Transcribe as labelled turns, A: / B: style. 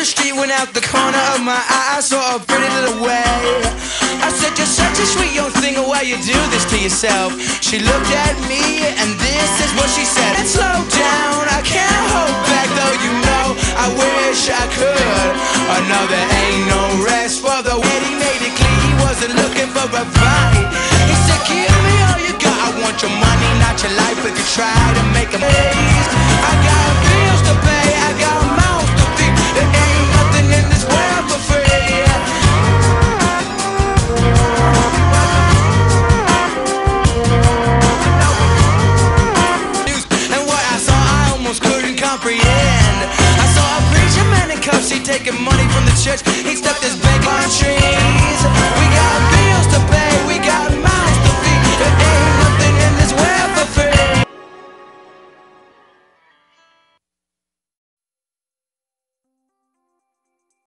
A: the street, went out the corner of my eye, I saw a pretty little way. I said, you're such a sweet young thing, why you do this to yourself? She looked at me, and this is what she said. And slow down, I can't hold back, though you know I wish I could. No, there ain't no rest for the wait. He made it clear he wasn't looking for a fight. He said, give me all you got, I want your money, not your life. If you try to make a maze, I got bills to pay, I got mouths to feed. There ain't nothing in this world for free. And what I saw, I almost couldn't comprehend. I saw a preacher man in cuffs, he taking money from the church. He stuffed his big on trees.